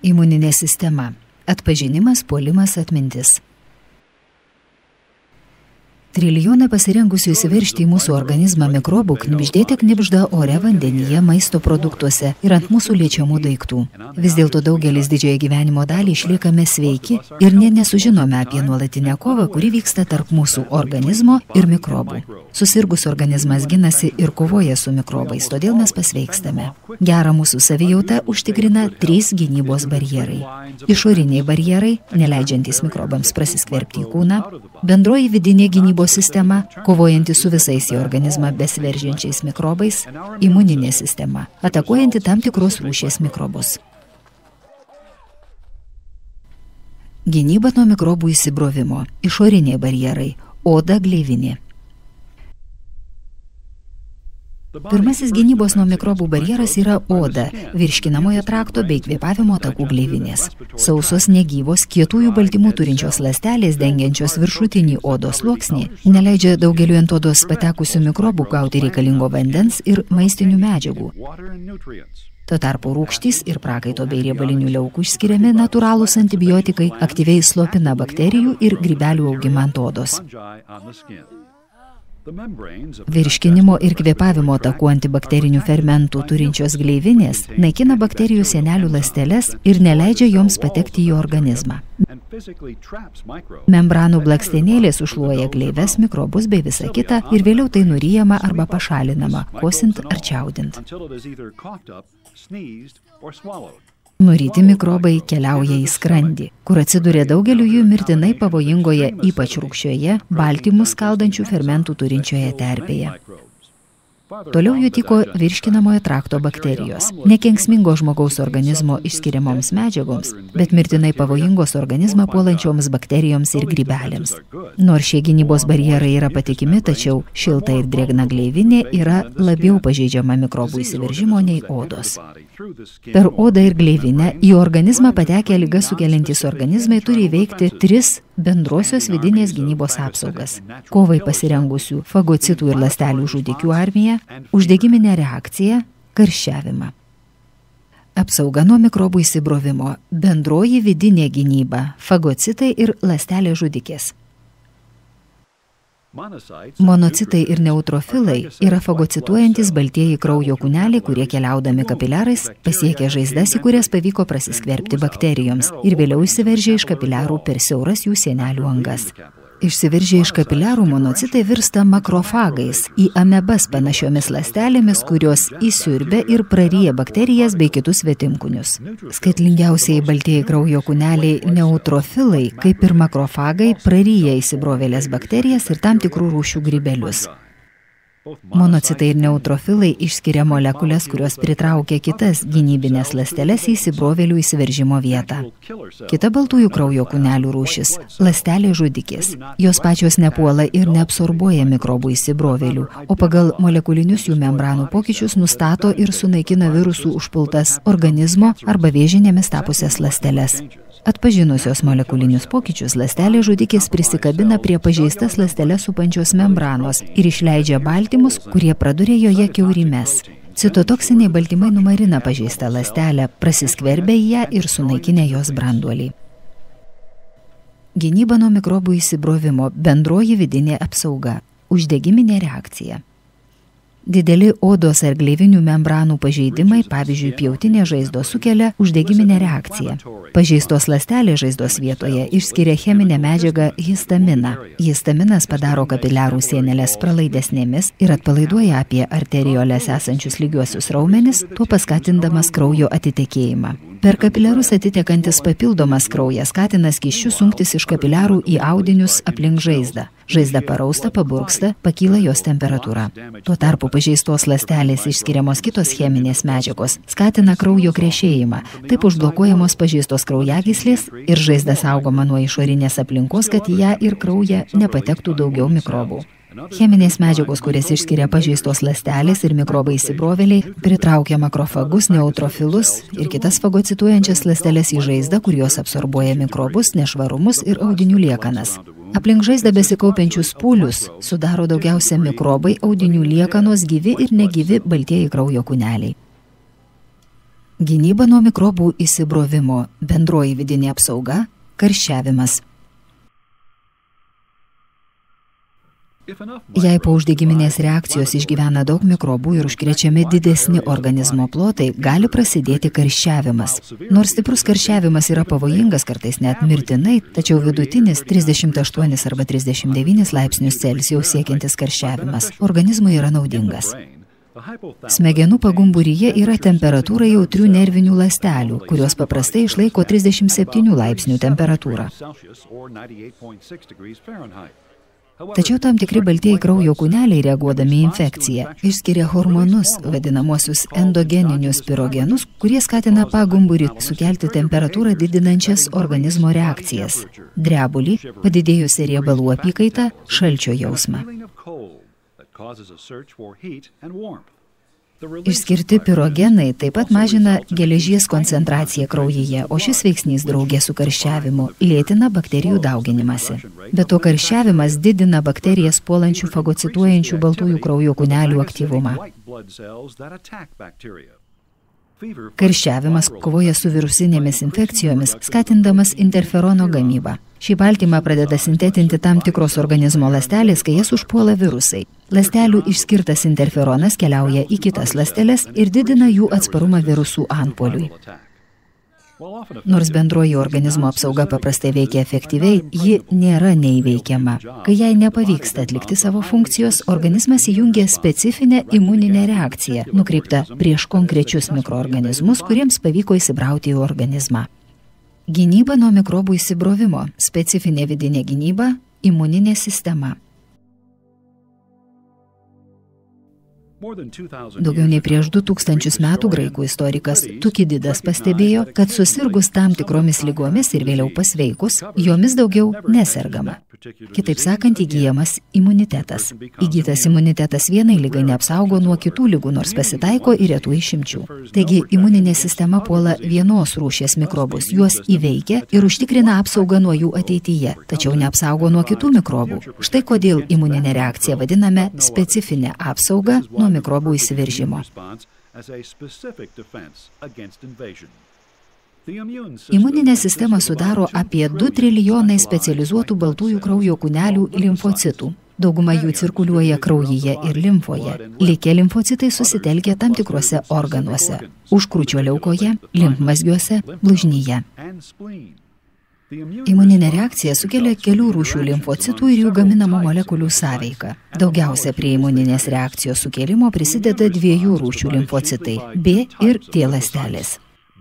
Imuninė sistema. Atpažinimas, puolimas, atmintis. Trilijonai pasirengusių įsiveržti į mūsų organizmą mikrobų knibždėte knibžda ore, vandenyje, maisto produktuose ir ant mūsų liečiamų daiktų. Vis dėlto daugelis didžiojo gyvenimo dalį išliekame sveiki ir nesužinome apie nuolatinę kovą, kuri vyksta tarp mūsų organizmo ir mikrobų. Susirgus organizmas ginasi ir kovoja su mikrobais, todėl mes pasveikstame. Gerą mūsų savijautą užtikrina 3 gynybos barjerai. Išoriniai barjerai, neleidžiantys mikrobams prasiskverbti į kūną, bendroji vidinė gynybos sistema, kovojanti su visais į organizmą besiveržiančiais mikrobais, imuninė sistema, atakuojanti tam tikros rūšies mikrobus. Gynyba nuo mikrobų įsibrovimo, išoriniai barjerai, oda, gleivinė. Pirmasis gynybos nuo mikrobų barjeras yra oda, virškinamojo trakto bei kvėpavimo takų gleivinės. Sausos, negyvos, kietųjų baltymų turinčios ląstelės dengiančios viršutinį odos sluoksnį neleidžia daugeliu ant odos patekusių mikrobų gauti reikalingo vandens ir maistinių medžiagų. Tuo tarpu rūgštys ir prakaito bei riebalinių liaukų išskiriami natūralūs antibiotikai aktyviai slopina bakterijų ir grybelių augimą ant odos. Virškinimo ir kvėpavimo takų antibakterinių fermentų turinčios gleivinės naikina bakterijų sienelių ląsteles ir neleidžia joms patekti į organizmą. Membranų blakstienėlės užšluoja gleives, mikrobus bei visą kitą ir vėliau tai nuryjama arba pašalinama, kosint ar čiaudint. Nuryti mikrobai keliauja į skrandį, kur atsiduria daugeliu jų mirtinai pavojingoje, ypač rūgščioje, baltymus skaldančių fermentų turinčioje terpėje. Toliau jų tiko virškinamojo trakto bakterijos, nekenksmingo žmogaus organizmo išskiriamoms medžiagoms, bet mirtinai pavojingos organizmą puolančioms bakterijoms ir grybelėms. Nors šie gynybos barjerai yra patikimi, tačiau šilta ir drėgna gleivinė yra labiau pažeidžiama mikrobų įsiveržimo nei odos. Per odą ir gleivinę į organizmą patekę ligas sukeliantys organizmai turi įveikti 3 bendrosios vidinės gynybos apsaugas. Kovai pasirengusių fagocitų ir ląstelių žudikių armiją, uždegiminę reakciją, karščiavimą. Apsauga nuo mikrobų įsibrovimo, bendroji vidinė gynyba, fagocitai ir ląstelės žudikės. Monocitai ir neutrofilai yra fagocituojantis baltieji kraujo kūneliai, kurie keliaudami kapiliarais pasiekia žaizdas, į kurias pavyko prasiskverbti bakterijoms ir vėliau išsiveržia iš kapiliarų per siauras jų sienelių angas. Išsiveržę iš kapiliarų monocitai virsta makrofagais, į amebas panašiomis ląstelėmis, kurios įsiurbia ir praryja bakterijas bei kitus svetimkūnius. Skaitlingiausiai baltieji kraujo kūneliai neutrofilai, kaip ir makrofagai, praryja įsibrovėlės bakterijas ir tam tikrų rūšių grybelius. Monocitai ir neutrofilai išskiria molekulės, kurios pritraukia kitas gynybinės ląsteles į įsibrovėlių įsiveržimo vietą. Kita baltųjų kraujo kūnelių rūšis – ląstelės žudikės. Jos pačios nepuola ir neabsorbuoja mikrobų įsibrovėlių, o pagal molekulinius jų membranų pokyčius nustato ir sunaikina virusų užpultas organizmo arba vėžinėmis tapusias ląsteles. Atpažinusios molekulinius pokyčius, ląstelės žudikės prisikabina prie pažeistas ląsteles supančios membranos ir išleidžia baltymus, kurie praduria joje kiaurymes. Citotoksiniai baltymai numarina pažeistą ląstelę, prasiskverbia į ją ir sunaikinę jos branduolį. Gynyba nuo mikrobų įsibrovimo, bendroji vidinė apsauga, uždegiminė reakcija. Dideli odos ar gleivinių membranų pažeidimai, pavyzdžiui, pjautinė žaizdos sukelia uždegiminę reakciją. Pažeistos ląstelės žaizdos vietoje išskiria cheminę medžiagą histaminą. Histaminas padaro kapiliarų sienelės pralaidesnėmis ir atpalaiduoja apie arteriolės esančius lygiuosius raumenis, tuo paskatindamas kraujo atitekėjimą. Per kapiliarus atitekantis papildomas kraujas skatina skysčius sunktis iš kapiliarų į audinius aplink žaizdą. Žaizda parausta, paburksta, pakyla jos temperatūra. Tuo tarpu pažeistos ląstelės išskiriamos kitos cheminės medžiagos skatina kraujo krešėjimą, taip užblokuojamos pažeistos kraujagyslės ir žaizda saugoma nuo išorinės aplinkos, kad į ją ir kraują nepatektų daugiau mikrobų. Cheminės medžiagos, kurias išskiria pažeistos ląstelės ir mikrobai įsibrovėliai, pritraukia makrofagus, neutrofilus ir kitas fagocituojančias ląsteles į žaizdą, kur jos absorbuoja mikrobus, nešvarumus ir audinių liekanas. Aplink žaizdą besikaupiančius pūlius sudaro daugiausia mikrobai, audinių liekanos, gyvi ir negyvi baltieji kraujo kūneliai. Gynyba nuo mikrobų įsibrovimo, bendroji vidinė apsauga, karščiavimas. Jei po uždegiminės reakcijos išgyvena daug mikrobų ir užkrečiami didesni organizmo plotai, gali prasidėti karščiavimas. Nors stiprus karščiavimas yra pavojingas, kartais net mirtinai, tačiau vidutinis 38 arba 39 laipsnius Celsijaus siekiantis karščiavimas organizmui yra naudingas. Smegenų pagumburyje yra temperatūra jautrių nervinių ląstelių, kurios paprastai išlaiko 37 laipsnių temperatūrą. Tačiau tam tikri baltieji kraujo kūneliai, reaguodami į infekciją, išskiria hormonus, vadinamosius endogeninius pirogenus, kurie skatina pagumburį sukelti temperatūrą didinančias organizmo reakcijas – drebulį, padidėjusią riebalų apykaitą, šalčio jausmą. Išskirti pirogenai taip pat mažina geležies koncentraciją kraujyje, o šis veiksnys draugė su karščiavimu lėtina bakterijų dauginimąsi. Be to karščiavimas didina bakterijas puolančių fagocituojančių baltųjų kraujo kūnelių aktyvumą. Karščiavimas kovoja su virusinėmis infekcijomis, skatindamas interferono gamybą. Šį baltymą pradeda sintetinti tam tikros organizmo ląstelės, kai jas užpuola virusai. Ląstelių išskirtas interferonas keliauja į kitas ląsteles ir didina jų atsparumą virusų antpuoliui. Nors bendroji organizmo apsauga paprastai veikia efektyviai, ji nėra neįveikiama. Kai jai nepavyksta atlikti savo funkcijos, organizmas įjungia specifinę imuninę reakciją, nukreiptą prieš konkrečius mikroorganizmus, kuriems pavyko įsibrauti į organizmą. Gynyba nuo mikrobų įsibrovimo, specifinė vidinė gynyba, imuninė sistema. Daugiau nei prieš 2000 metų graikų istorikas Tukididas pastebėjo, kad susirgus tam tikromis ligomis ir vėliau pasveikus, jomis daugiau nesergama. Kitaip sakant, įgyjamas imunitetas. Įgytas imunitetas vienai ligai neapsaugo nuo kitų ligų, nors pasitaiko ir retų išimčių. Taigi, imuninė sistema puola vienos rūšies mikrobus, juos įveikia ir užtikrina apsaugą nuo jų ateityje, tačiau neapsaugo nuo kitų mikrobų. Štai kodėl imuninę reakciją vadiname specifinę apsaugą nuo mikrobų įsiveržimo. Imuninę sistemą sudaro apie 2 trilijonai specializuotų baltųjų kraujo kūnelių limfocitų. Dauguma jų cirkuliuoja kraujyje ir limfoje. Likę limfocitai susitelkia tam tikruose organuose – užkrūčio liaukoje, limfmazgiuose, blužnyje. Imuninė reakcija sukelia kelių rūšių limfocitų ir jų gaminamų molekulių sąveiką. Daugiausia prie imuninės reakcijos sukėlimo prisideda 2 rūšių limfocitai – B ir T ląstelės.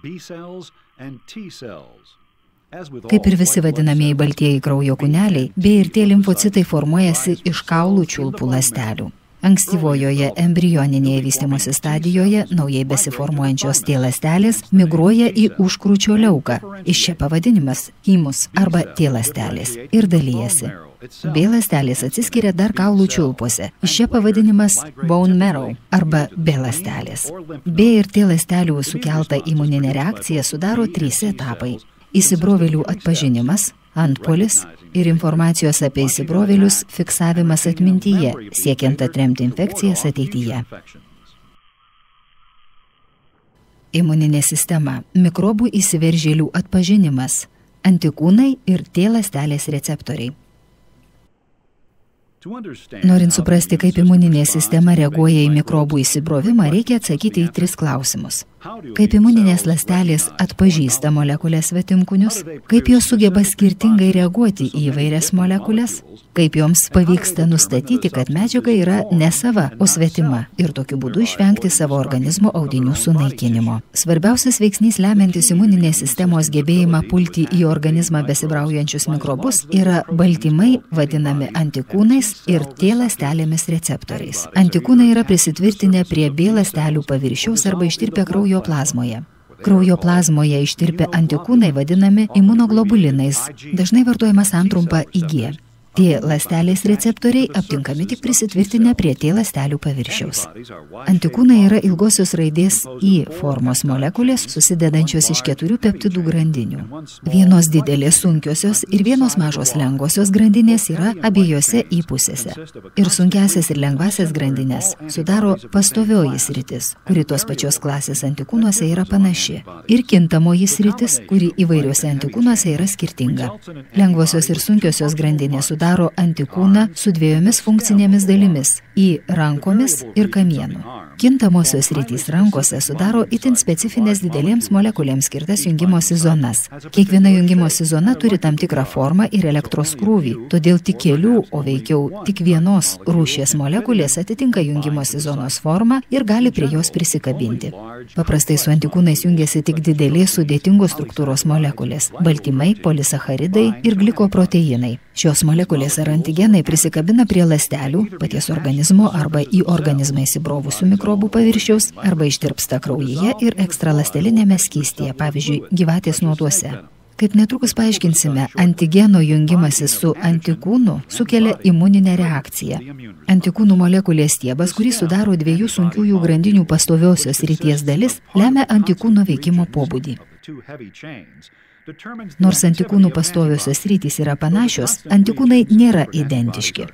Kaip ir visi vadinamieji baltieji kraujo kūneliai, B ir T limfocitai formuojasi iš kaulų čiulpų ląstelių. Ankstyvojoje embrioninėje vystymosi stadijoje naujai besiformuojančios T ląstelės migruoja į užkrūčio liauką. Iš čia pavadinimas thymus arba T ląstelės ir dalijasi. B ląstelės atsiskiria dar kaulų čiulpuose. Iš čia pavadinimas bone marrow arba B ląstelės. B ir T ląstelių sukelta imuninė reakcija sudaro 3 etapai. Įsibrovėlių atpažinimas, antpuolis ir informacijos apie įsibrovėlius fiksavimas atmintyje, siekiant atremti infekcijas ateityje. Imuninė sistema, mikrobų įsiveržėlių atpažinimas, antikūnai ir T ląstelės receptoriai. Norint suprasti, kaip imuninė sistema reaguoja į mikrobų įsibrovimą, reikia atsakyti į 3 klausimus. Kaip imuninės ląstelės atpažįsta molekulės svetimkūnius, kaip jos sugeba skirtingai reaguoti į įvairias molekulės, kaip joms pavyksta nustatyti, kad medžiaga yra ne sava, o svetima ir tokiu būdu išvengti savo organizmo audinių sunaikinimo. Svarbiausias veiksnys lemiantis imuninės sistemos gebėjimą pulti į organizmą besibraujančius mikrobus yra baltymai, vadinami antikūnais ir T ląstelėmis receptoriais. Antikūnai yra prisitvirtinę prie B ląstelių paviršiaus arba ištirpę kraujo plazmoje. Kraujo plazmoje ištirpę antikūnai vadinami imunoglobulinais, dažnai vartojama santrumpa IG. T ląstelės receptoriai aptinkami tik prisitvirtinę prie T ląstelių paviršiaus. Antikūnai yra ilgosios raidės I formos molekulės, susidedančios iš 4 peptidų grandinių. Vienos didelės sunkiosios ir vienos mažos lengvosios grandinės yra abiejose I pusėse. Ir sunkiasias ir lengvasias grandinės sudaro pastovioji sritis, kuri tos pačios klasės antikūnuose yra panaši, ir kintamoji sritis, kuri įvairiuose antikūnuose yra skirtinga. Lengvosios ir sunkiosios grandinės sudaro antikūną su 2 funkcinėmis dalimis – I rankomis ir kamienu. Kintamosios sritys rankose sudaro itin specifinės didelėms molekulėms skirtas jungimosi zonas. Kiekviena jungimosi zona turi tam tikrą formą ir elektros krūvį, todėl tik kelių, o veikiau tik vienos rūšies molekulės atitinka jungimosi zonos formą ir gali prie jos prisikabinti. Paprastai su antikūnais jungiasi tik didelės sudėtingos struktūros molekulės – baltymai, polisacharidai ir glikoproteinai. Šios molekulės ar antigenai prisikabina prie ląstelių, paties organizmo arba į organizmą įsibrovusių mikrobų paviršiaus arba ištirpsta kraujyje ir ekstraląstelinėme skystyje, pavyzdžiui, gyvatės nuoduose. Kaip netrukus paaiškinsime, antigeno jungimasis su antikūnu sukelia imuninę reakciją. Antikūnų molekulės stiebas, kurį sudaro 2 sunkiųjų grandinių pastoviosios srities dalis, lemia antikūno veikimo pobūdį. Nors antikūnų pastoviosios sritys yra panašios, antikūnai nėra identiški.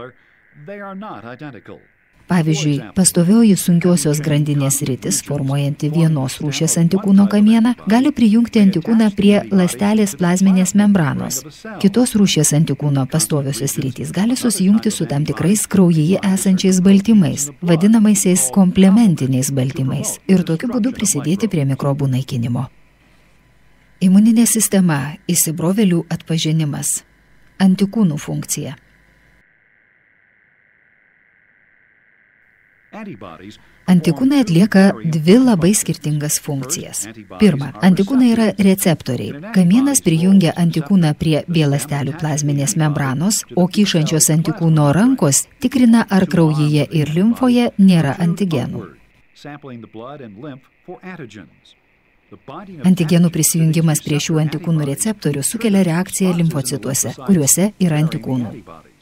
Pavyzdžiui, pastovioji sunkiosios grandinės sritis, formuojanti vienos rūšies antikūno kamieną, gali prijungti antikūną prie ląstelės plazminės membranos. Kitos rūšies antikūno pastoviosios sritys gali susijungti su tam tikrais kraujyje esančiais baltymais, vadinamaisiais komplementiniais baltymais, ir tokiu būdu prisidėti prie mikrobų naikinimo. Imuninė sistema, įsibrovėlių atpažinimas, antikūnų funkcija. Antikūnai atlieka 2 labai skirtingas funkcijas. Pirma, antikūnai yra receptoriai. Kamienas prijungia antikūną prie B ląstelių plazminės membranos, o kyšančios antikūno rankos tikrina, ar kraujyje ir limfoje nėra antigenų. Antigenų prisijungimas prie šių antikūnų receptorių sukelia reakciją limfocituose, kuriuose yra antikūnų.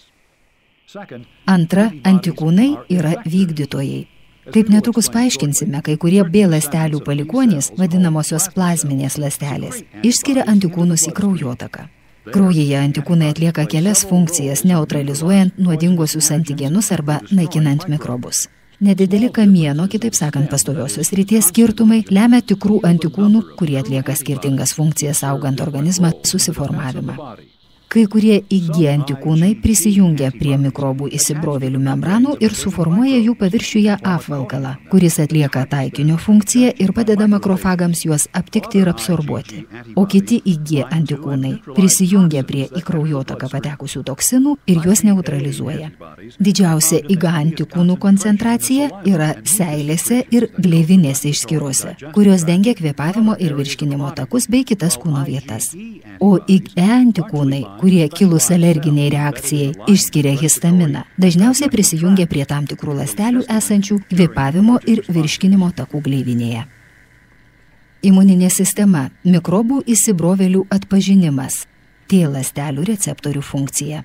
Antra, antikūnai yra vykdytojai. Kaip netrukus paaiškinsime, kai kurie B ląstelių palikuonys, vadinamosios plazminės ląstelės, išskiria antikūnus į kraujotaką. Kraujyje antikūnai atlieka kelias funkcijas, neutralizuojant nuodingosius antigenus arba naikinant mikrobus. Nedideli kamieno, kitaip sakant, pastoviosios srities skirtumai lemia tikrų antikūnų, kurie atlieka skirtingas funkcijas saugant organizmą, susiformavimą. Kai kurie IG antikūnai prisijungia prie mikrobų įsibrovėlių membranų ir suformuoja jų paviršiuje apvalkalą, kuris atlieka taikinio funkciją ir padeda makrofagams juos aptikti ir absorbuoti. O kiti IG antikūnai prisijungia prie į kraujotaką patekusių toksinų ir juos neutralizuoja. Didžiausia IG antikūnų koncentracija yra seilėse ir gleivinėse išskyruose, kurios dengia kvėpavimo ir virškinimo takus bei kitas kūno vietas. O IgE antikūnai, kurie kilus alerginiai reakcijai išskiria histaminą, dažniausiai prisijungia prie tam tikrų ląstelių esančių kvėpavimo ir virškinimo takų gleivinėje. Imuninė sistema – mikrobų įsibrovėlių atpažinimas, T ląstelių receptorių funkcija.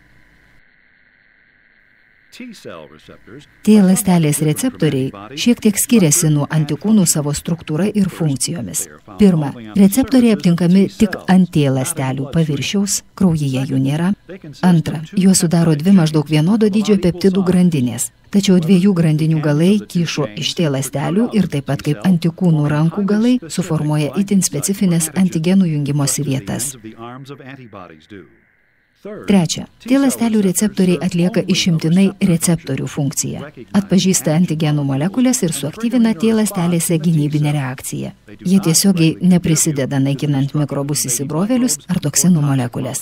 T ląstelės receptoriai šiek tiek skiriasi nuo antikūnų savo struktūra ir funkcijomis. Pirma, receptoriai aptinkami tik ant T ląstelių paviršiaus, kraujyje jų nėra. Antra, juos sudaro 2 maždaug vienodo dydžio peptidų grandinės. Tačiau 2 grandinių galai kyšo iš T ląstelių ir taip pat kaip antikūnų rankų galai suformuoja itin specifines antigenų jungimosi vietas. Trečia, T ląstelių receptoriai atlieka išimtinai receptorių funkciją. Atpažįsta antigenų molekulės ir suaktyvina T ląstelėse gynybinę reakciją. Jie tiesiogiai neprisideda naikinant mikrobus įsibrovėlius ar toksinų molekulės.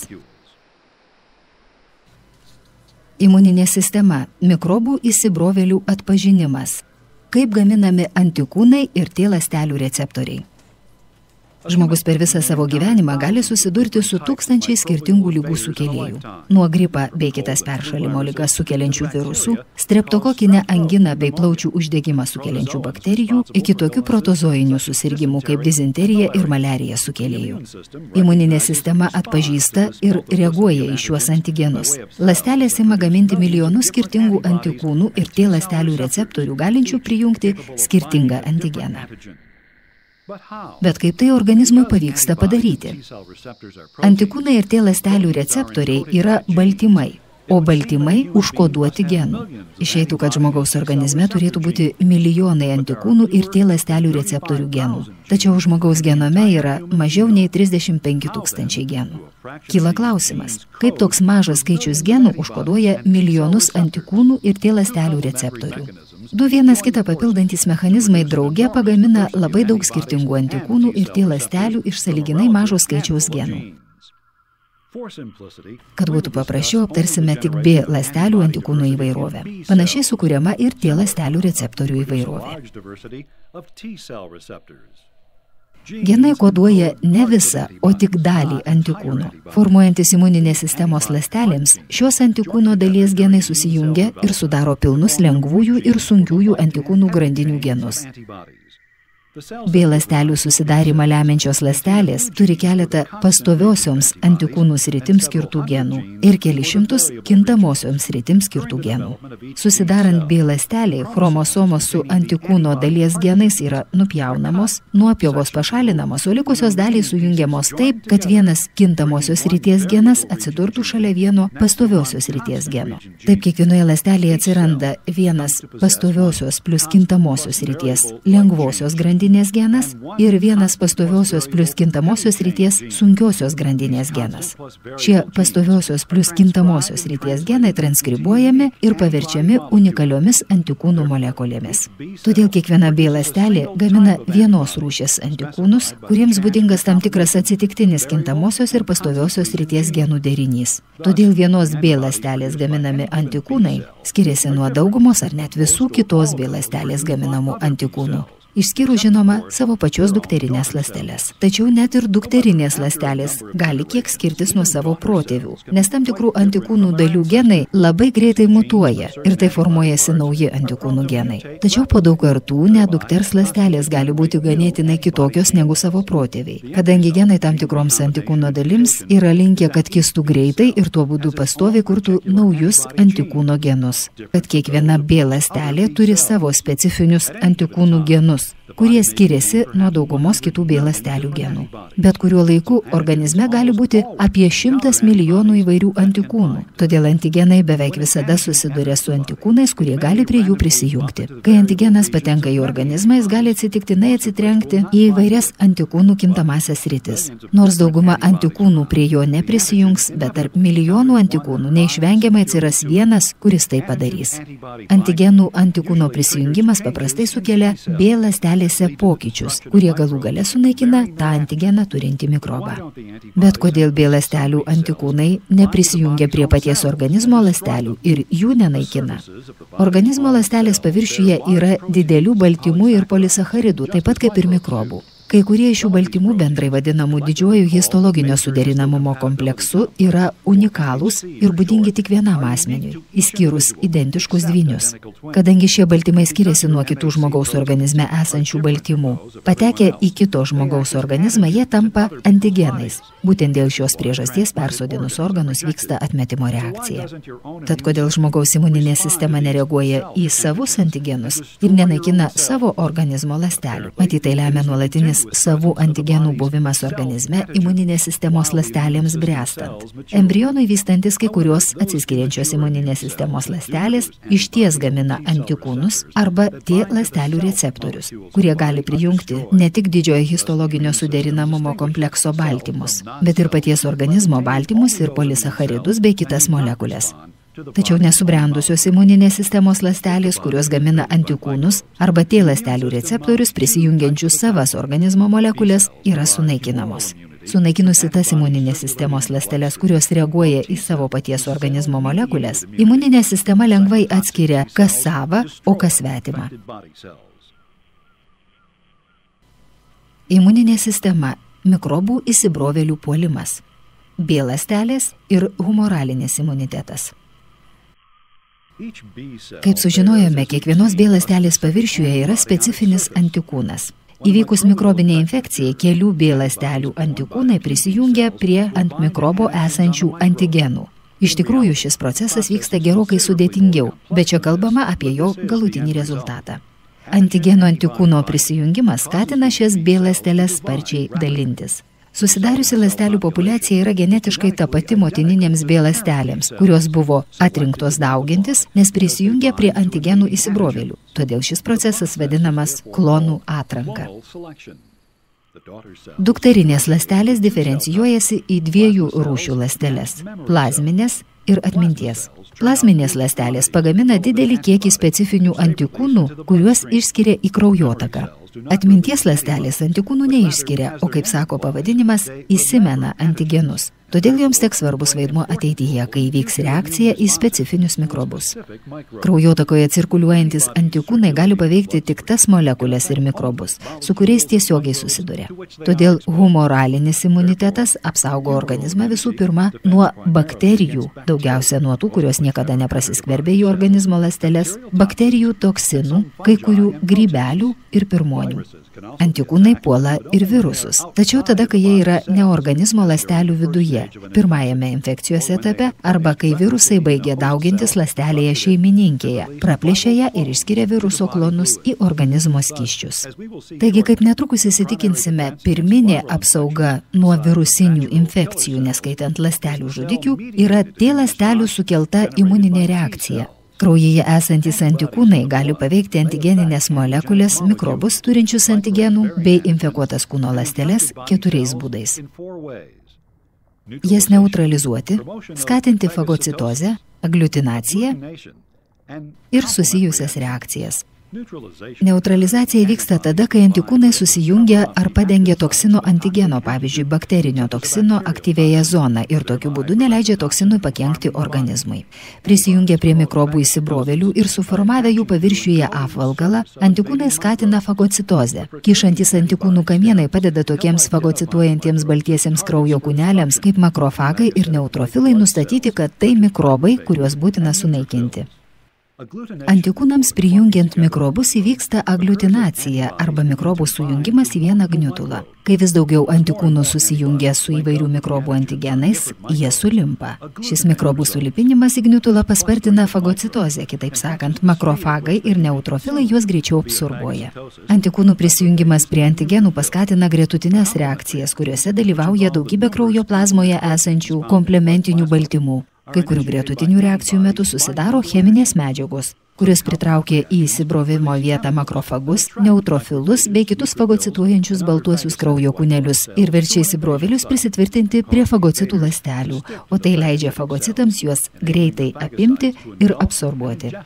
Imuninė sistema – mikrobų įsibrovėlių atpažinimas. Kaip gaminami antikūnai ir T ląstelių receptoriai. Žmogus per visą savo gyvenimą gali susidurti su tūkstančiai skirtingų ligų sukėlėjų. Nuo gripą bei kitas peršalimo ligas sukeliančių virusų, streptokokinę anginą bei plaučių uždegimą sukeliančių bakterijų, iki tokių protozoinių susirgimų kaip dizenterija ir maliarija sukėlėjų. Imuninė sistema atpažįsta ir reaguoja į šiuos antigenus. Ląstelės ima gaminti milijonus skirtingų antikūnų ir tie ląstelių receptorių galinčių prijungti skirtingą antigeną. Bet kaip tai organizmui pavyksta padaryti? Antikūnai ir tie ląstelių receptoriai yra baltymai, o baltymai užkoduoti genų. Išeitų, kad žmogaus organizme turėtų būti milijonai antikūnų ir tie ląstelių receptorių genų. Tačiau žmogaus genome yra mažiau nei 35 000 genų. Kyla klausimas, kaip toks mažas skaičius genų užkoduoja milijonus antikūnų ir tie ląstelių receptorių. Du vienas kitą papildantys mechanizmai drauge pagamina labai daug skirtingų antikūnų ir tie ląstelių iš sąlyginai mažo skaičiaus genų. Kad būtų paprasčiau, aptarsime tik B ląstelių antikūnų įvairovę. Panašiai sukuriama ir T ląstelių receptorių įvairovė. Genai koduoja ne visą, o tik dalį antikūnų. Formuojantis imuninės sistemos ląstelėms, šios antikūno dalies genai susijungia ir sudaro pilnus lengvųjų ir sunkiųjų antikūnų grandinių genus. B ląstelių susidarymą lemiančios ląstelės turi keletą pastoviosioms antikūnų sritims skirtų genų ir kelis šimtus kintamosioms sritims skirtų genų. Susidarant B ląsteliai, chromosomos su antikūno dalies genais yra nupjaunamos, nuopjovos pašalinamos, o likusios dalys sujungiamos taip, kad vienas kintamosios srities genas atsidurtų šalia vieno pastoviosios srities geno. Taip kiekvienoje ląstelėje atsiranda vienas pastoviosios plus kintamosios srities lengvosios grandinės genas ir vienas pastoviosios plus kintamosios srities sunkiosios grandinės genas. Šie pastoviosios plus kintamosios srities genai transkribuojami ir paverčiami unikaliomis antikūnų molekulėmis. Todėl kiekviena B ląstelė gamina vienos rūšies antikūnus, kuriems būdingas tam tikras atsitiktinis kintamosios ir pastoviosios srities genų derinys. Todėl vienos B ląstelės gaminami antikūnai skiriasi nuo daugumos ar net visų kitos B ląstelės gaminamų antikūnų. Išskyrus, žinoma, savo pačios dukterinės ląsteles. Tačiau net ir dukterinės ląstelės gali kiek skirtis nuo savo protėvių, nes tam tikrų antikūnų dalių genai labai greitai mutuoja ir tai formuojasi nauji antikūnų genai. Tačiau po daug kartų net dukters ląstelės gali būti ganėtinai kitokios negu savo protėviai, kadangi genai tam tikroms antikūno dalims yra linkę, kad kistų greitai ir tuo būdu pastoviai kurtų naujus antikūno genus. Kad kiekviena B ląstelė turi savo specifinius antikūnų genus, kurie skiriasi nuo daugumos kitų B ląstelių genų. Bet kuriuo laiku organizme gali būti apie 100 milijonų įvairių antikūnų. Todėl antigenai beveik visada susiduria su antikūnais, kurie gali prie jų prisijungti. Kai antigenas patenka į organizmą, jis gali atsitiktinai atsitrenkti į įvairias antikūnų kintamasias sritis. Nors dauguma antikūnų prie jo neprisijungs, bet tarp milijonų antikūnų neišvengiamai atsiras vienas, kuris tai padarys. Antigenų antikūno prisijungimas paprastai sukelia B ląstelėse pokyčius, kurie galų gale sunaikina tą antigeną turintį mikrobą. Bet kodėl B ląstelių antikūnai neprisijungia prie paties organizmo ląstelių ir jų nenaikina? Organizmo ląstelės paviršiuje yra didelių baltymų ir polisacharidų, taip pat kaip ir mikrobų. Kai kurie iš šių baltymų, bendrai vadinamų didžiuoju histologinio suderinamumo kompleksu, yra unikalūs ir būdingi tik vienam asmeniui, išskyrus identiškus dvynius. Kadangi šie baltymai skiriasi nuo kitų žmogaus organizme esančių baltymų, patekę į kito žmogaus organizmą, jie tampa antigenais. Būtent dėl šios priežasties persodinus organus vyksta atmetimo reakcija. Tad kodėl žmogaus imuninė sistema nereaguoja į savus antigenus ir nenaikina savo organizmo ląstelių? Matyt, tai lemia nuolatinis savų antigenų buvimas organizme imuninės sistemos ląstelėms bręstant. Embrionui vystantis kai kurios atsiskiriančios imuninės sistemos ląstelės išties gamina antikūnus arba T ląstelių receptorius, kurie gali prijungti ne tik didžiojo histologinio suderinamumo komplekso baltymus, bet ir paties organizmo baltymus ir polisacharidus bei kitas molekulės. Tačiau nesubrendusios imuninės sistemos ląstelės, kurios gamina antikūnus arba T ląstelių receptorius prisijungiančius savas organizmo molekulės, yra sunaikinamos. Sunaikinusi tas imuninės sistemos ląsteles, kurios reaguoja į savo paties organizmo molekulės, imuninė sistema lengvai atskiria, kas sava, o kas svetima. Imuninė sistema mikrobų įsibrovėlių puolimas, B ląstelės ir humoralinis imunitetas. Kaip sužinojome, kiekvienos B ląstelės paviršiuje yra specifinis antikūnas. Įvykus mikrobinė infekcijai, kelių B ląstelių antikūnai prisijungia prie ant mikrobo esančių antigenų. Iš tikrųjų, šis procesas vyksta gerokai sudėtingiau, bet čia kalbama apie jo galutinį rezultatą. Antigeno antikūno prisijungimas skatina šias B ląsteles sparčiai dalintis. Susidariusi ląstelių populiacija yra genetiškai ta pati motininėms B ląstelėms, kurios buvo atrinktos daugintis, nes prisijungia prie antigenų įsibrovėlių. Todėl šis procesas vadinamas klonų atranka. Dukterinės ląstelės diferencijuojasi į dviejų rūšių ląsteles – plazminės ir atminties. Plazminės ląstelės pagamina didelį kiekį specifinių antikūnų, kuriuos išskiria į kraujotaką. Atminties ląstelės antikūnų neišskiria, o, kaip sako pavadinimas, įsimena antigenus. Todėl joms teks svarbus vaidmuo ateityje, kai įvyks reakcija į specifinius mikrobus. Kraujotakoje cirkuliuojantis antikūnai gali paveikti tik tas molekulės ir mikrobus, su kuriais tiesiogiai susiduria. Todėl humoralinis imunitetas apsaugo organizmą visų pirma nuo bakterijų, daugiausia nuo tų, kurios niekada neprasiskverbia į organizmo ląsteles, bakterijų, toksinų, kai kurių grybelių ir pirmonių. Antikūnai puola ir virusus, tačiau tada, kai jie yra ne organizmo ląstelių viduje, pirmajame infekcijos etape, arba kai virusai baigia daugintis ląstelėje šeimininkėje, praplėšia ją ir išskiria viruso klonus į organizmo skysčius. Taigi, kaip netrukus įsitikinsime, pirminė apsauga nuo virusinių infekcijų, neskaitant ląstelių žudikių, yra T ląstelių sukelta imuninė reakcija. Kraujyje esantys antikūnai gali paveikti antigeninės molekulės, mikrobus turinčius antigenų bei infekuotas kūno ląsteles 4 būdais. Jas neutralizuoti, skatinti fagocitozę, agliutinaciją ir susijusias reakcijas. Neutralizacija vyksta tada, kai antikūnai susijungia ar padengia toksino antigeno, pavyzdžiui, bakterinio toksino aktyvėją zoną ir tokiu būdu neleidžia toksinui pakenkti organizmui. Prisijungia prie mikrobų įsibrovėlių ir suformavę jų paviršiuje apvalkalą, antikūnai skatina fagocitozę. Kyšantis antikūnų kamienai padeda tokiems fagocituojantiems baltiesiems kraujo kūneliams kaip makrofagai ir neutrofilai nustatyti, kad tai mikrobai, kuriuos būtina sunaikinti. Antikūnams prijungiant mikrobus įvyksta agliutinacija arba mikrobų sujungimas į vieną gniutulą. Kai vis daugiau antikūnų susijungia su įvairių mikrobų antigenais, jie sulimpa. Šis mikrobų sulipinimas į gniutulą paspartina fagocitozę, kitaip sakant, makrofagai ir neutrofilai juos greičiau absorbuoja. Antikūnų prisijungimas prie antigenų paskatina gretutines reakcijas, kuriuose dalyvauja daugybė kraujo plazmoje esančių komplementinių baltymų. Kai kurių gretutinių reakcijų metu susidaro cheminės medžiagos, kurios pritraukia į įsibrovimo vietą makrofagus, neutrofilus bei kitus fagocituojančius baltuosius kraujo kūnelius ir verčia įsibrovėlius prisitvirtinti prie fagocitų ląstelių, o tai leidžia fagocitams juos greitai apimti ir absorbuoti.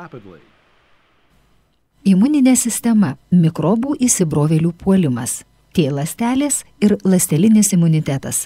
Imuninė sistema – mikrobų įsibrovėlių puolimas, T ląstelės ir ląstelinis imunitetas.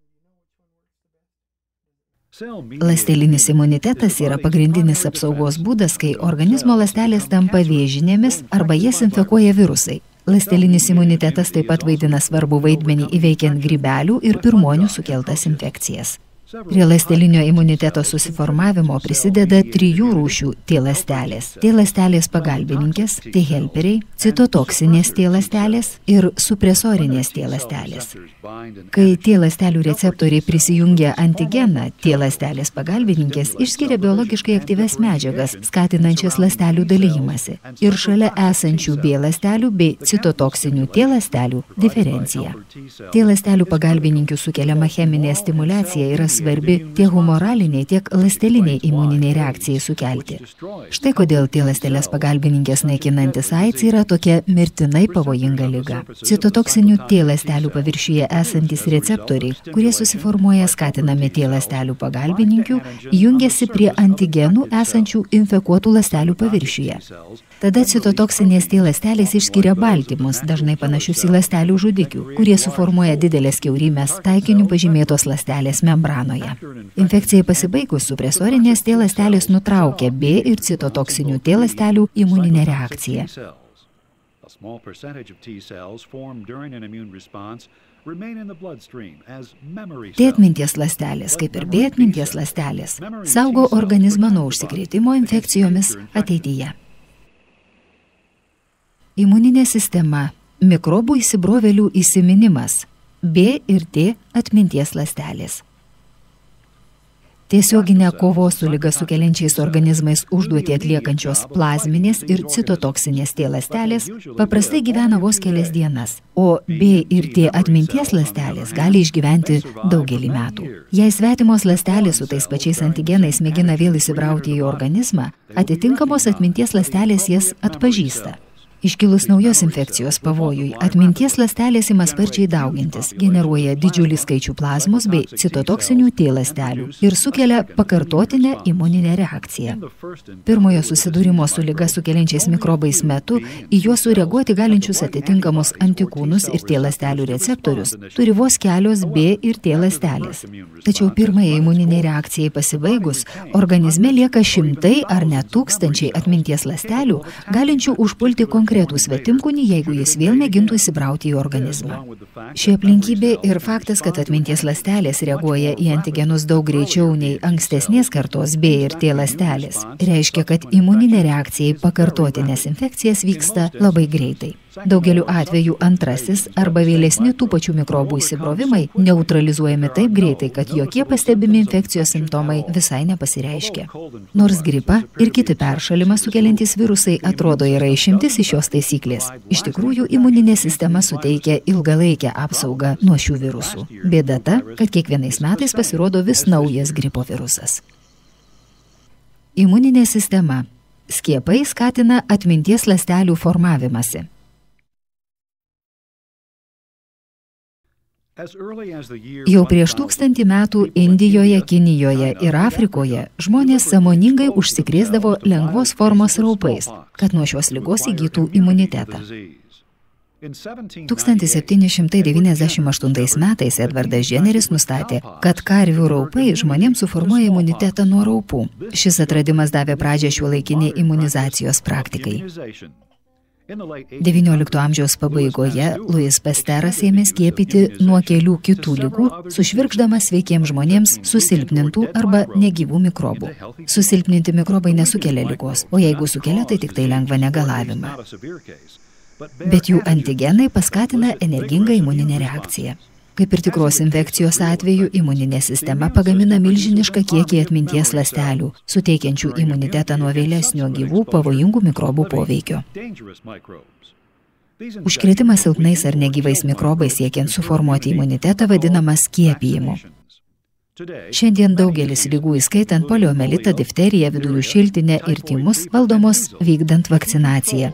Ląstelinis imunitetas yra pagrindinis apsaugos būdas, kai organizmo ląstelės tampa vėžinėmis arba jas infekuoja virusai. Ląstelinis imunitetas taip pat vaidina svarbų vaidmenį įveikiant grybelių ir pirmonių sukeltas infekcijas. Prie ląstelinio imuniteto susiformavimo prisideda 3 rūšių T ląstelės. T ląstelės pagalbininkės, T helperiai, citotoksinės T ląstelės ir supresorinės T ląstelės. Kai T ląstelių receptoriai prisijungia antigeną, T ląstelės pagalbininkės išskiria biologiškai aktyvias medžiagas, skatinančias ląstelių dalijimąsi ir šalia esančių B ląstelių bei citotoksinių T ląstelių diferenciją. T ląstelių pagalbininkių sukeliama cheminė stimulacija yra svarbi tiek humoraliniai, tiek ląsteliniai imuniniai reakcijai sukelti. Štai kodėl T ląsteles pagalbininkės naikinantis AIDS yra tokia mirtinai pavojinga liga. Citotoksinių T ląstelių paviršiuje esantis receptoriai, kurie susiformuoja skatinami T ląstelių pagalbininkių, jungiasi prie antigenų esančių infekuotų ląstelių paviršiuje. Tada citotoksinės T ląstelės išskiria baltymus, dažnai panašius į ląstelių žudikių, kurie suformuoja didelės kiaurymės taikiniu pažymėtos ląstelės membranoje. Infekcijai pasibaigus supresorinės T ląstelės nutraukia B ir citotoksinių T ląstelių imuninę reakciją. T atminties ląstelės, kaip ir B atminties ląstelės, saugo organizmą nuo užsikrėtimo infekcijomis ateityje. Imuninė sistema, mikrobų įsibrovėlių įsiminimas, B ir T atminties ląstelės. Tiesioginę kovos su liga sukeliančiais organizmais užduotį atliekančios plazminės ir citotoksinės T ląstelės paprastai gyvena vos kelias dienas, o B ir T atminties ląstelės gali išgyventi daugelį metų. Jei svetimos ląstelės su tais pačiais antigenais mėgina vėl įsibrauti į organizmą, atitinkamos atminties ląstelės jas atpažįsta. Iškilus naujos infekcijos pavojui, atminties ląstelės ima sparčiai daugintis, generuoja didžiulį skaičių plazmos bei citotoksinių T ląstelių ir sukelia pakartotinę imuninę reakciją. Pirmojo susidūrimo su liga sukeliančiais mikrobais metu į juos sureaguoti galinčius atitinkamus antikūnus ir T ląstelių receptorius turi vos kelios B ir T ląstelės. Tačiau pirmajai imuniniai reakcijai pasibaigus, organizme lieka šimtai ar net tūkstančiai atminties ląstelių, galinčių užpulti konkretų svetimkūnį, jeigu jis vėl mėgintų įsibrauti į organizmą. Ši aplinkybė ir faktas, kad atminties ląstelės reaguoja į antigenus daug greičiau nei ankstesnės kartos B ir T ląstelės, reiškia, kad imuninė reakcija į pakartotinės infekcijas vyksta labai greitai. Daugeliu atveju antrasis arba vėlesni tų pačių mikrobų įsibrovimai neutralizuojami taip greitai, kad jokie pastebimi infekcijos simptomai visai nepasireiškia. Nors gripą ir kiti peršalimą sukeliantys virusai atrodo yra išimtis iš šios taisyklės. Iš tikrųjų, imuninė sistema suteikia ilgalaikę apsaugą nuo šių virusų. Bėda ta, kad kiekvienais metais pasirodo vis naujas gripo virusas. Imuninė sistema. Skiepai skatina atminties ląstelių formavimąsi. Jau prieš 1000 metų Indijoje, Kinijoje ir Afrikoje žmonės sąmoningai užsikrėsdavo lengvos formos raupais, kad nuo šios ligos įgytų imunitetą. 1798 metais Edvardas Jenneris nustatė, kad karvių raupai žmonėms suformuoja imunitetą nuo raupų. Šis atradimas davė pradžią šiuolaikiniai imunizacijos praktikai. XIX amžiaus pabaigoje Louis Pasteras ėmė skiepyti nuo kelių kitų ligų, sušvirkšdamas sveikiems žmonėms susilpnintų arba negyvų mikrobų. Susilpninti mikrobai nesukelia ligos, o jeigu sukelia, tai tik tai lengvą negalavimą. Bet jų antigenai paskatina energingą imuninę reakciją. Kaip ir tikros infekcijos atveju, imuninė sistema pagamina milžinišką kiekį atminties ląstelių, suteikiančių imunitetą nuo vėlesnio gyvų pavojingų mikrobų poveikio. Užkrėtimas silpnais ar negyvais mikrobais siekiant suformuoti imunitetą vadinamas skiepijimu. Šiandien daugelis ligų, įskaitant poliomelitą, difteriją, vidurių šiltinę ir tymus, valdomos vykdant vakcinaciją.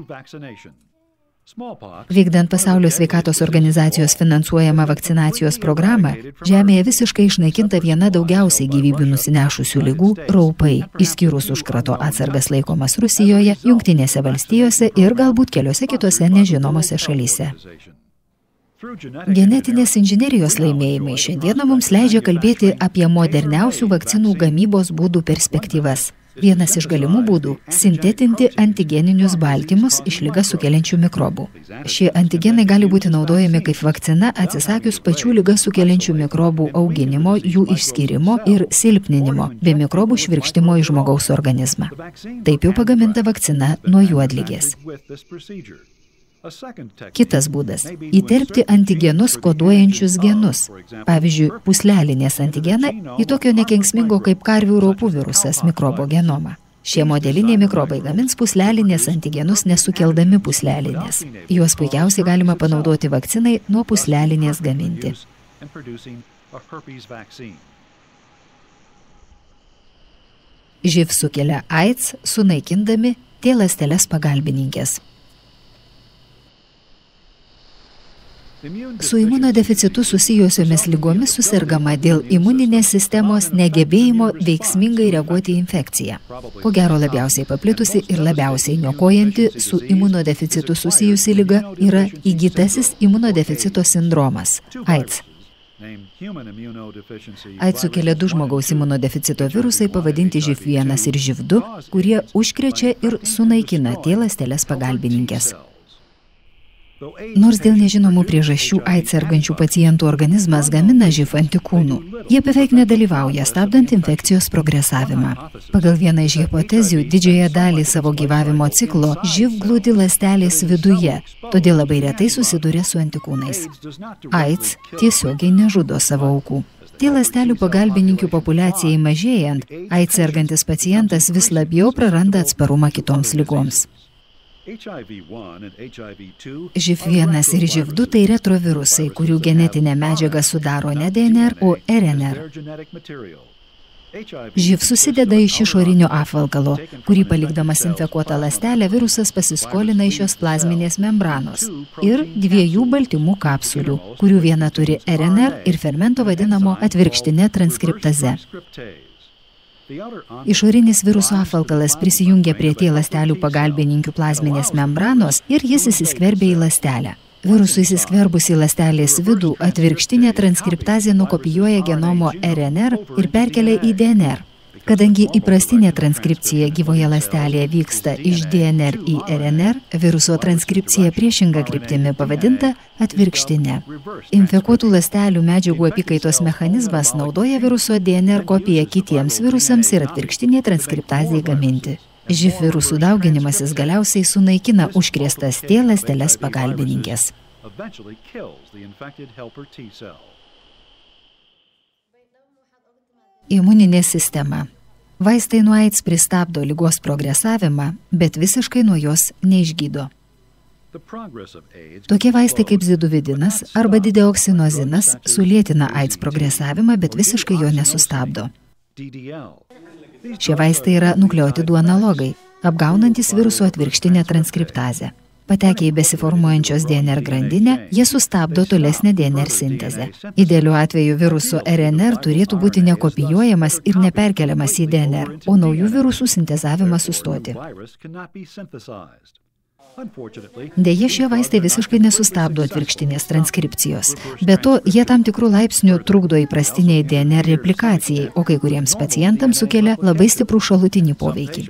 Vykdant Pasaulio sveikatos organizacijos finansuojamą vakcinacijos programą, Žemėje visiškai išnaikinta viena daugiausiai gyvybių nusinešusių ligų – raupai, išskyrus užkrato atsargas laikomas Rusijoje, Jungtinėse valstijose ir galbūt keliose kitose nežinomose šalyse. Genetinės inžinerijos laimėjimai šiandieną mums leidžia kalbėti apie moderniausių vakcinų gamybos būdų perspektyvas. Vienas iš galimų būdų – sintetinti antigeninius baltymus iš ligą sukeliančių mikrobų. Šie antigenai gali būti naudojami kaip vakcina atsisakius pačių ligą sukeliančių mikrobų auginimo, jų išskyrimo ir silpninimo, bei mikrobų švirkštimo į žmogaus organizmą. Taip jau pagaminta vakcina nuo juodligės. Kitas būdas – įterpti antigenus koduojančius genus, pavyzdžiui, pūslelinės antigeną į tokio nekenksmingo kaip karvių raupų virusas mikrobo genomą. Šie modeliniai mikrobai gamins pūslelinės antigenus nesukeldami pūslelinės. Juos puikiausiai galima panaudoti vakcinai nuo pūslelinės gaminti. ŽIV sukelia AIDS, sunaikindami T ląsteles pagalbininkės. Su imunodeficitu susijusiomis ligomis susirgama dėl imuninės sistemos negebėjimo veiksmingai reaguoti į infekciją. Ko gero labiausiai paplitusi ir labiausiai niokojanti su imunodeficitu susijusi liga yra įgytasis imunodeficito sindromas – AIDS. AIDS sukelia du žmogaus imunodeficito virusai pavadinti ŽIV1 ir ŽIV2, kurie užkrečia ir sunaikina T ląsteles pagalbininkės. Nors dėl nežinomų priežasčių AIDS sergančių pacientų organizmas gamina živ antikūnų, jie beveik nedalyvauja stabdant infekcijos progresavimą. Pagal vieną iš hipotezių, didžiąją dalį savo gyvavimo ciklo živ glūdi ląstelės viduje, todėl labai retai susiduria su antikūnais. AIDS tiesiogiai nežudo savo aukų. Tie ląstelių pagalbininkių populiacijai mažėjant, AIDS sergantis pacientas vis labiau praranda atsparumą kitoms ligoms. živ-1 ir živ-2 tai retrovirusai, kurių genetinę medžiagą sudaro ne DNR, o RNR. živ susideda iš išorinio apvalkalo, kurį palikdamas infekuotą ląstelę virusas pasiskolina iš jos plazminės membranos ir 2 baltymų kapsulių, kurių viena turi RNR ir fermento vadinamo atvirkštine transkriptaze. Išorinis viruso apvalkalas prisijungia prie T ląstelių pagalbininkių plazminės membranos ir jis įsiskverbia į ląstelę. Virusui įsiskverbus į ląstelės vidų, atvirkštinė transkriptazė nukopijuoja genomo RNR ir perkelia į DNR. Kadangi įprastinė transkripcija gyvoje ląstelėje vyksta iš DNR į RNR, viruso transkripcija priešinga kryptimi pavadinta atvirkštinė. Infekuotų ląstelių medžiagų apykaitos mechanizmas naudoja viruso DNR kopiją kitiems virusams ir atvirkštinė transkriptazei gaminti. živ virusų dauginimasis galiausiai sunaikina užkrėstas T ląsteles pagalbininkės. Imuninė sistema. Vaistai nuo AIDS pristabdo ligos progresavimą, bet visiškai nuo jos neišgydo. Tokie vaistai kaip ziduvidinas arba dideoksinozinas sulėtina AIDS progresavimą, bet visiškai jo nesustabdo. Šie vaistai yra nukleotidų analogai, apgaunantis viruso atvirkštinę transkriptazę. Patekę į besiformuojančios DNR grandinę, jie sustabdo tolesnę DNR sintezę. Idealiu atveju viruso RNR turėtų būti nekopijuojamas ir neperkeliamas į DNR, o naujų virusų sintezavimas sustoti. Deja, šie vaistai visiškai nesustabdo atvirkštinės transkripcijos. Be to, jie tam tikrų laipsnių trukdo įprastiniai DNR replikacijai, o kai kuriems pacientams sukelia labai stiprų šalutinį poveikį.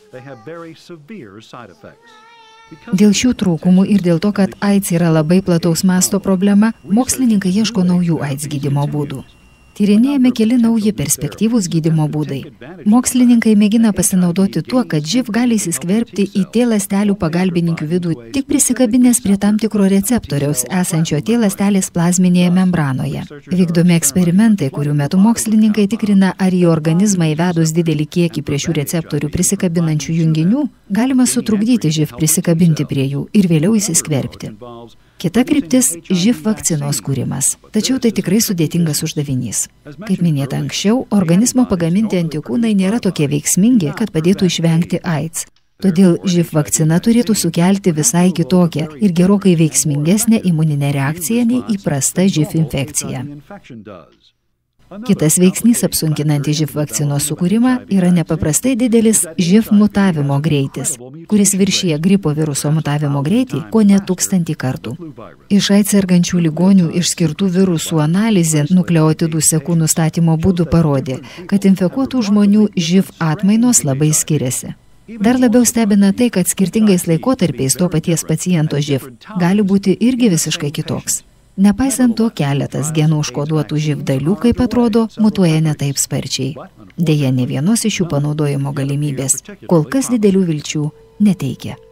Dėl šių trūkumų ir dėl to, kad AIDS yra labai plataus masto problema, mokslininkai ieško naujų AIDS gydymo būdų. Tyrinėjami keli nauji perspektyvūs gydymo būdai. Mokslininkai mėgina pasinaudoti tuo, kad živ gali įsiskverbti į T ląstelių pagalbininkių vidų tik prisikabinęs prie tam tikro receptoriaus esančio T ląstelės plazminėje membranoje. Vykdomi eksperimentai, kurių metu mokslininkai tikrina, ar į organizmą įvedus didelį kiekį prie šių receptorių prisikabinančių junginių, galima sutrukdyti živ prisikabinti prie jų ir vėliau įsiskverbti. Kita kryptis – živ vakcinos kūrimas. Tačiau tai tikrai sudėtingas uždavinys. Kaip minėta anksčiau, organizmo pagaminti antikūnai nėra tokie veiksmingi, kad padėtų išvengti AIDS. Todėl živ vakcina turėtų sukelti visai kitokią ir gerokai veiksmingesnę imuninę reakciją nei įprasta živ infekcija. Kitas veiksnys apsunkinantis živ vakcinos sukūrimą yra nepaprastai didelis živ mutavimo greitis, kuris viršija gripo viruso mutavimo greitį kone 1000 kartų. Iš AIDS sergančių ligonių išskirtų virusų analizė nukleotidų sekų nustatymo būdų parodė, kad infekuotų žmonių živ atmainos labai skiriasi. Dar labiau stebina tai, kad skirtingais laikotarpiais to paties paciento živ gali būti irgi visiškai kitoks. Nepaisant to, keletas genų užkoduotų živ dalių, kaip atrodo, mutuoja ne taip sparčiai. Deja, ne vienos iš jų panaudojimo galimybės kol kas didelių vilčių neteikia.